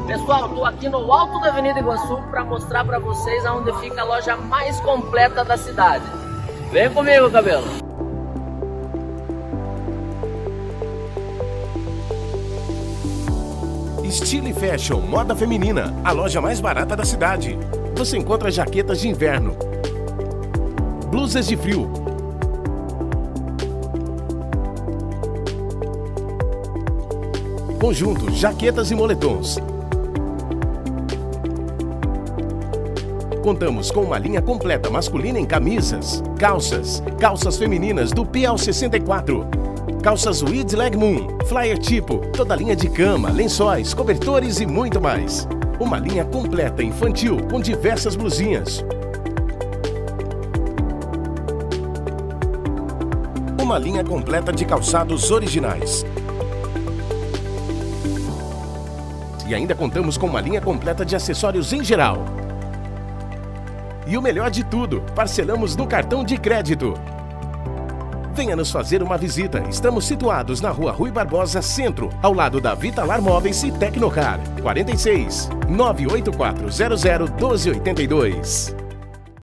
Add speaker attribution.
Speaker 1: Pessoal, estou aqui no alto da Avenida Iguaçu para mostrar para vocês aonde fica a loja mais completa da cidade. Vem comigo, cabelo!
Speaker 2: Style Fashion, moda feminina, a loja mais barata da cidade. Você encontra jaquetas de inverno, blusas de frio, conjuntos, jaquetas e moletons. Contamos com uma linha completa masculina em camisas, calças femininas do P ao 64, calças Wide Leg Moon, flyer tipo, toda linha de cama, lençóis, cobertores e muito mais. Uma linha completa infantil com diversas blusinhas. Uma linha completa de calçados originais. E ainda contamos com uma linha completa de acessórios em geral. E o melhor de tudo, parcelamos no cartão de crédito. Venha nos fazer uma visita. Estamos situados na Rua Rui Barbosa, Centro, ao lado da Vitalar Móveis e Tecnocar. 46 98400 1282.